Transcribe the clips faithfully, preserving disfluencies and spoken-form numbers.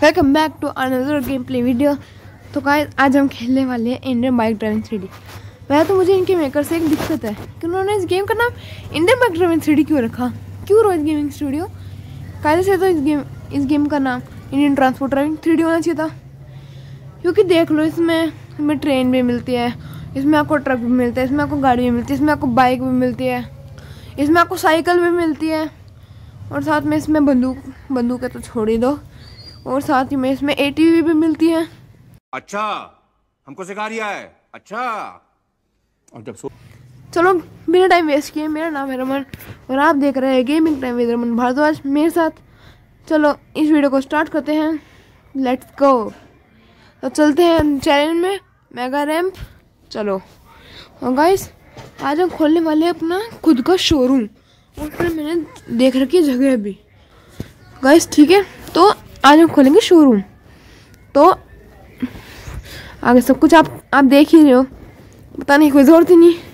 Welcome back to another game play video. तो guys आज हम खेलने वाले हैं Indian bike driving three D. वैसे तो मुझे इनके मेकर से एक दिक्कत है कि उन्होंने इस गेम का नाम Indian bike driving three D क्यों रखा। क्यों रोज गेमिंग स्टूडियो, कायदे से तो इस गेम इस गेम का नाम Indian transport driving three D होना चाहिए था। क्योंकि देख लो, इसमें हमें ट्रेन भी मिलती है, इसमें आपको ट्रक भी मिलता है, इसमें आपको गाड़ी भी मिलती है, इसमें आपको बाइक भी मिलती है, इसमें आपको साइकिल भी मिलती है, और साथ में इसमें बंदूक बंदूक है तो छोड़ ही दो, और साथ ही में इसमें एटीवी भी मिलती है। अच्छा, हमको सिखा रिया है। अच्छा, और जब सो चलो बिना टाइम वेस्ट किए, मेरा नाम है रमन और आप देख रहे हैं gaming time with Raman Bhardwaj मेरे साथ। चलो इस वीडियो को स्टार्ट करते हैं, लेट्स गो। तो चलते हैं चैलेंज में, मेगा रैंप। चलो और गाइस आज हम खोलने वाले हैं अपना खुद का शोरूम, और फिर मैंने देख रखी है जगह भी गाइस, ठीक है। तो आज हम खोलेंगे शोरूम। तो आगे सब कुछ आप आप देख ही रहे हो, बताने की कोई ज़रूरत ही नहीं।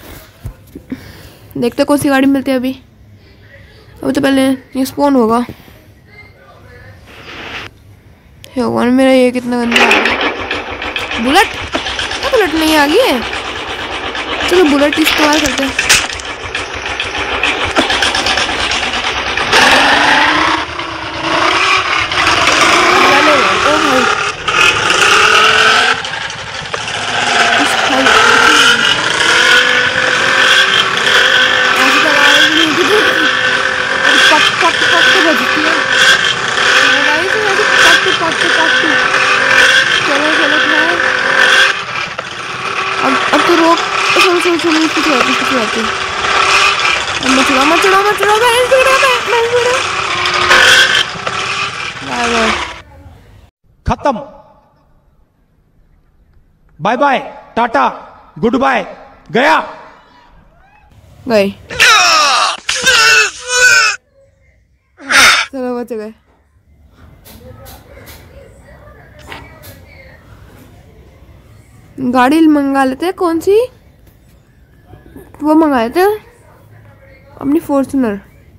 देखते कौन सी गाड़ी मिलती है अभी। अभी तो पहले ये स्पॉन होगा। हे भगवान, मेरा ये कितना गंदा है। बुलेट बुलेट नहीं आ गई है। चलो बुलेट इस्तेमाल करते हैं। खत्म, bye bye, tata, good bye, गया गए। चलो बच गए। गाड़ी मंगा लेते हैं, कौन सी वो मंगाए थे अपनी फॉर्च्यूनर।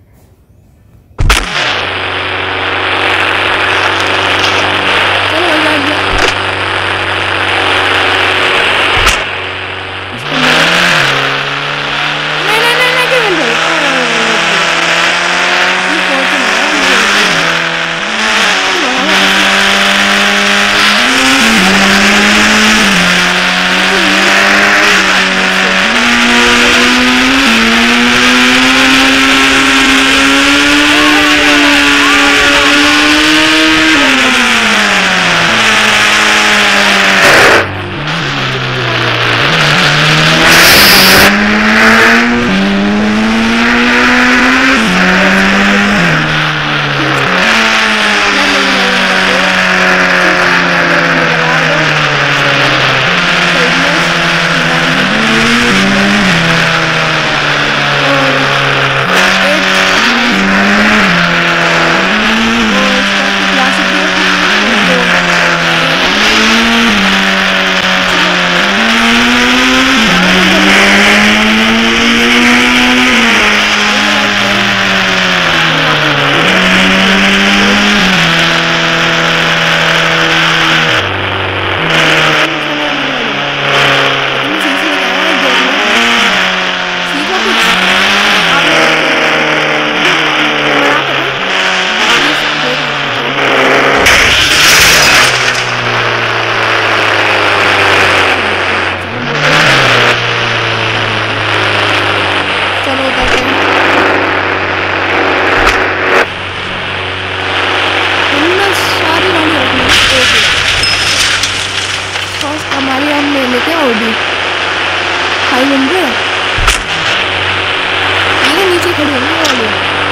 नीचे खड़ी होंगी वाली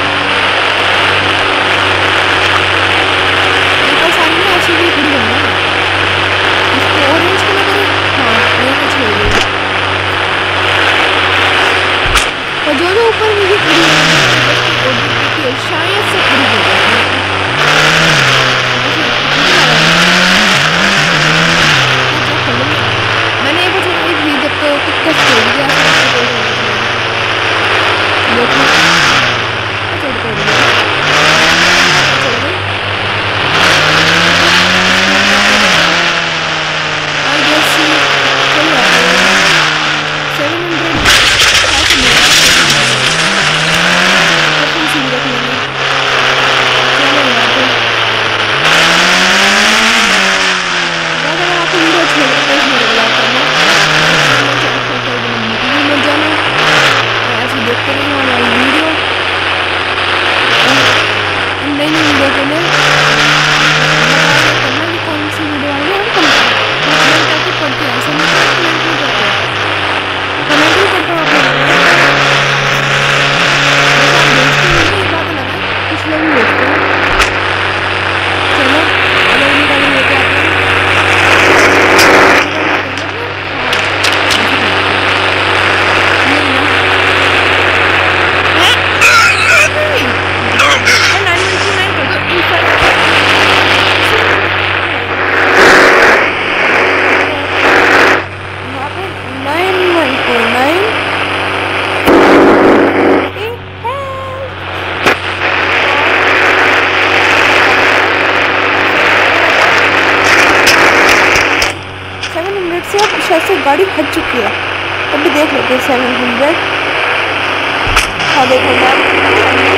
सारी में ऐसी भी खड़ी होंगी। इसको ऑरेंज कलर करें, हाँ ये कुछ हो गया। और जो जो ऊपर मुझे खड़ी होगी शायद से खड़ी हो जाएगी। मैंने ये बच्चों को भी जब तो टिकट छोड़ दिया शायद से गाड़ी हट चुकी है। अभी देख लेते हैं सेवन हंड्रेड। हाँ देखो मैम,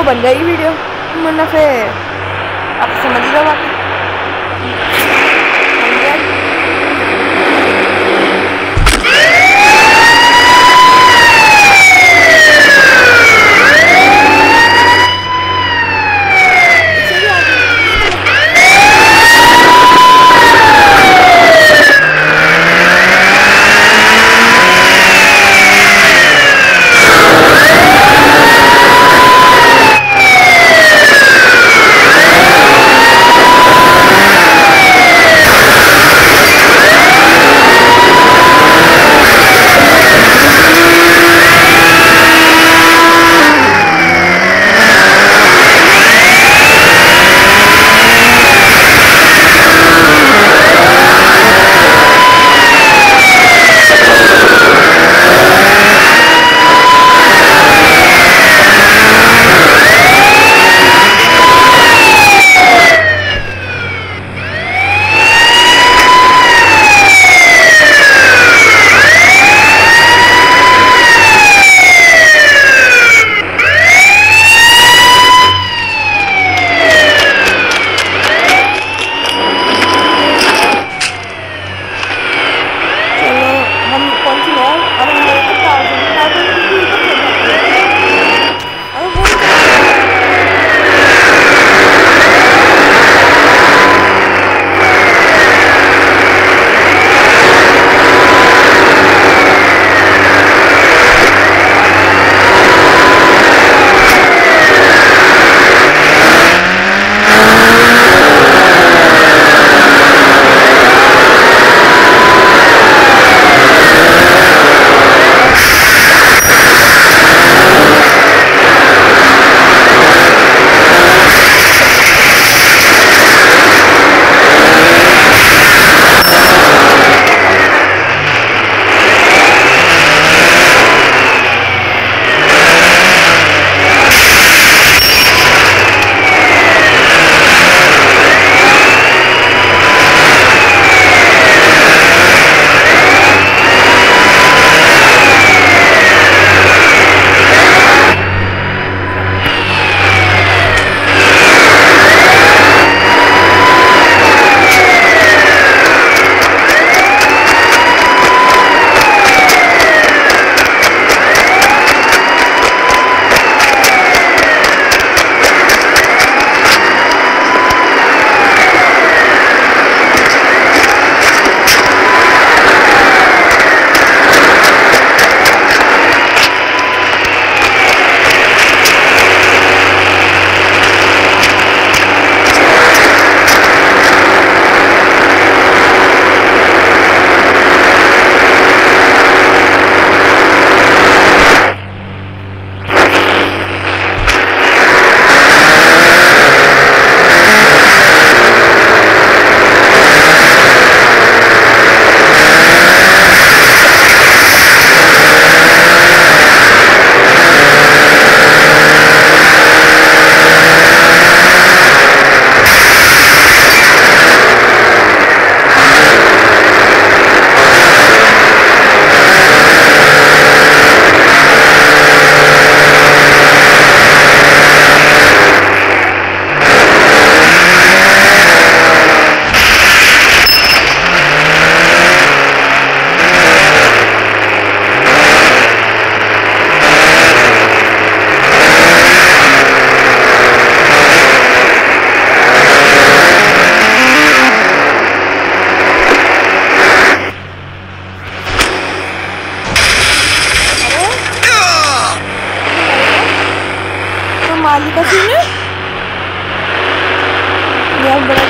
बन जाएगी वीडियो, वरना फिर आप समझ ही लो बाकी। माली का सीन है यार, बड़ा